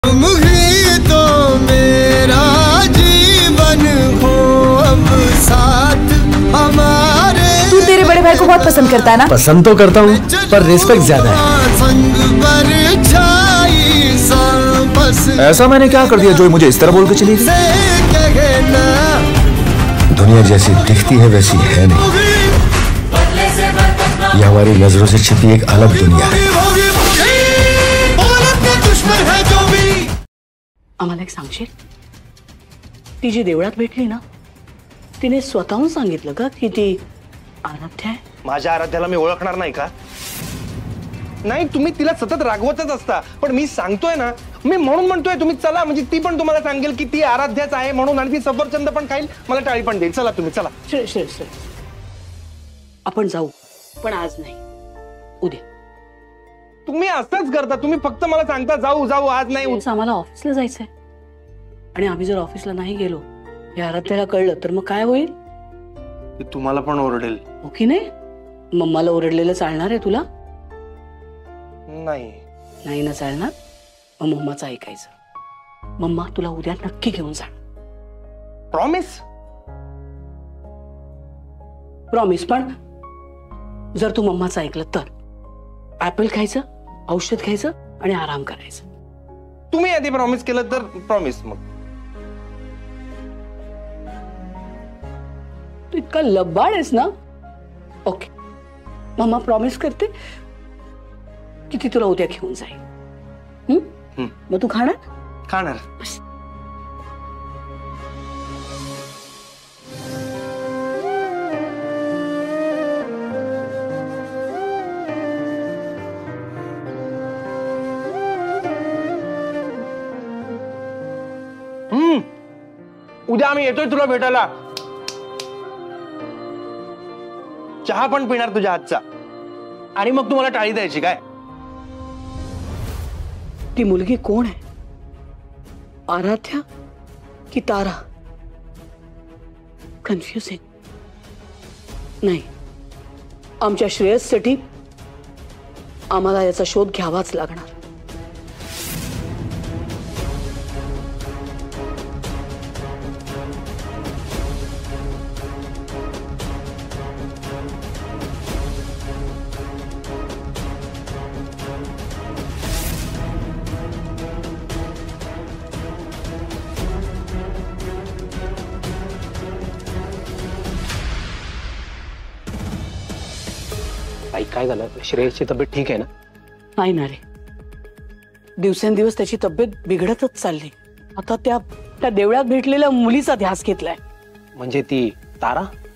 तुम ही तो मेरा जीवन हो अब साथ हमारे। तू तेरे बड़े भाई को बहुत पसंद करता है ना? पसंद तो करता हूँ पर रिस्पेक्ट ज्यादा है। संग परछाई सा बस ऐसा मैंने क्या कर दिया जो मुझे इस तरह बोल के चली गई? दुनिया जैसी दिखती है वैसी है नहीं, ये हमारी नजरों से छिपी एक अलग दुनिया है। आम्हाला एक सांगशील, ती जी देवळात भेटली ना, तिने स्वतःहून सांगितलं का की ती आराध्या आहे? माझ्या आराध्याला मी ओळखणार नाही का? नाही, तुम्ही तिला सतत रागवतच असता, पण मी सांगतोय ना, मी म्हणून म्हणतोय तुम्ही चला, म्हणजे ती पण तुम्हाला सांगेल की ती आराध्याच आहे म्हणून, आणि ती सफरचंद पण खाईल, मला टाळी पण देईल. चला तुम्ही, चला. श्रेय आपण जाऊ, पण आज नाही, उद्या. तुम्ही असंच करता, तुम्ही फक्त मला सांगता जाऊ जाऊ, आज नाही. आम्हाला ऑफिसला जायचंय, आणि आम्ही जर ऑफिसला नाही गेलो, हे आराध्याला कळलं तर मग काय होईल? तुम्हाला पण ओरडेल. हो की नाही? मम्माला ओरडलेलं चालणार आहे तुला? नाही ना चालणार, मग मम्माचं ऐकायचं. मम्मा तुला उद्या नक्की घेऊन जा. प्रॉमिस? प्रॉमिस. पण जर तू मम्माचं ऐकलं तर ऍपल खायचं, औषध घ्यायचं आणि आराम करायचं. तुम्ही आधी प्रॉमिस केलं तर प्रॉमिस. मग तू इतका लबाड आहेस ना? ओके, मम्मा प्रॉमिस करते की ती तुला उद्या घेऊन जाईल. मग तू खाणार? खाणार. उद्या आम्ही येतोय तुला भेटायला. चहा पण पिणार तुझ्या हातचा, आणि मग तुम्हाला टाळी द्यायची काय? ती मुलगी कोण आहे? आराध्या की तारा? कन्फ्युजिंग. नाही, आमच्या श्रेयससाठी आम्हाला याचा शोध घ्यावाच लागणार. काय झालं? श्रेयसची तब्येत ठीक आहे ना? नाही ना रे, दिवसेंदिवस त्याची तब्येत बिघडतच चालली. आता त्या देवळात भेटलेल्या मुलीचा ध्यास घेतलाय. म्हणजे ती तारा?